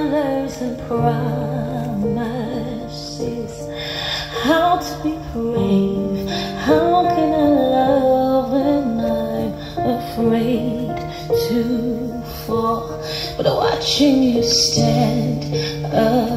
colors and promises. How to be brave, how can I love when I'm afraid to fall? But watching you stand up